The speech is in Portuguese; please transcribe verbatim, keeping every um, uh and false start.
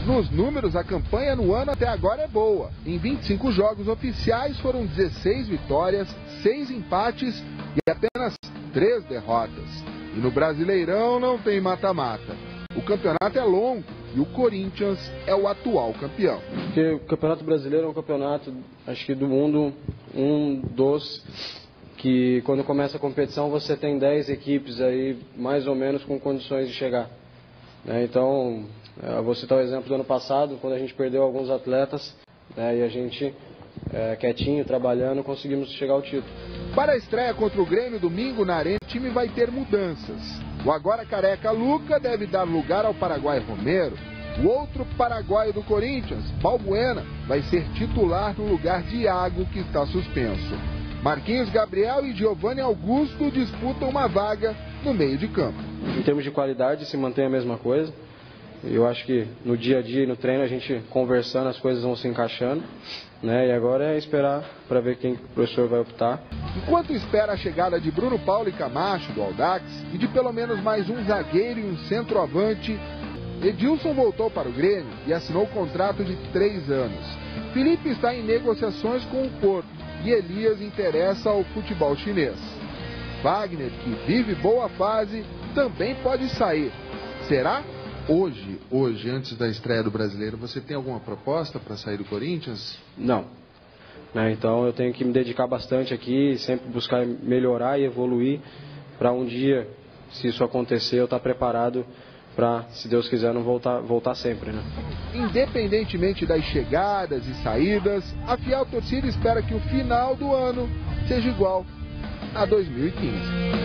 Nos números, a campanha no ano até agora é boa. Em vinte e cinco jogos oficiais foram dezesseis vitórias, seis empates e apenas três derrotas. E no Brasileirão não tem mata-mata. O campeonato é longo e o Corinthians é o atual campeão. Porque o Campeonato Brasileiro é um campeonato, acho que do mundo, um dos que quando começa a competição você tem dez equipes aí mais ou menos com condições de chegar. Né? Então, eu vou citar o exemplo do ano passado, quando a gente perdeu alguns atletas, né, e a gente, é, quietinho, trabalhando, conseguimos chegar ao título. Para a estreia contra o Grêmio domingo na Arena, o time vai ter mudanças. O agora careca Luca deve dar lugar ao paraguaio Romero. O outro paraguaio do Corinthians, Balbuena, vai ser titular no lugar de Iago, que está suspenso. Marquinhos Gabriel e Giovanni Augusto disputam uma vaga no meio de campo. Em termos de qualidade, se mantém a mesma coisa. Eu acho que no dia a dia e no treino a gente conversando, as coisas vão se encaixando, né? E agora é esperar para ver quem o professor vai optar. Enquanto espera a chegada de Bruno Paulo e Camacho, do Audax, e de pelo menos mais um zagueiro e um centroavante, Edilson voltou para o Grêmio e assinou o contrato de três anos. Felipe está em negociações com o Porto e Elias interessa ao futebol chinês. Wagner, que vive boa fase, também pode sair. Será? Hoje, hoje, antes da estreia do Brasileiro, você tem alguma proposta para sair do Corinthians? Não. Né, então eu tenho que me dedicar bastante aqui, sempre buscar melhorar e evoluir para um dia, se isso acontecer, eu estar preparado para, se Deus quiser, não voltar, voltar sempre. Né? Independentemente das chegadas e saídas, a fiel torcida espera que o final do ano seja igual a dois mil e quinze.